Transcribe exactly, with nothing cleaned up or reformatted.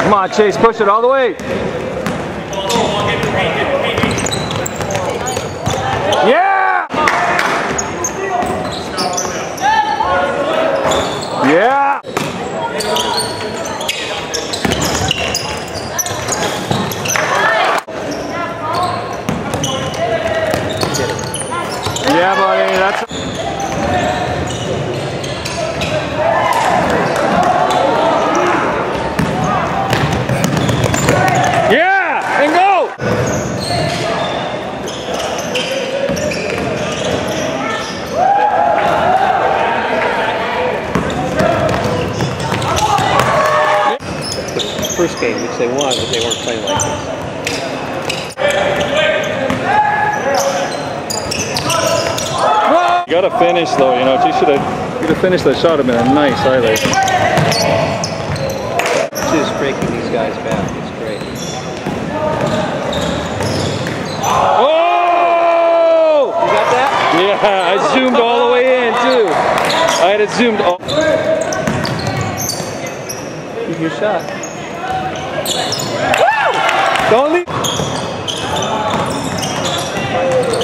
Come on, Chase, push it all the way. Yeah! Yeah! Yeah, buddy, that's... Yeah! And go! The first game, which they won, but they weren't playing like this. You gotta finish though, you know, you should have you have finished that shot, have been a nice highlight. Just breaking these guys back, it's great. Oh! You got that? Yeah, I zoomed all the way in too. I had it zoomed all. Here's your shot. Woo! Don't leave.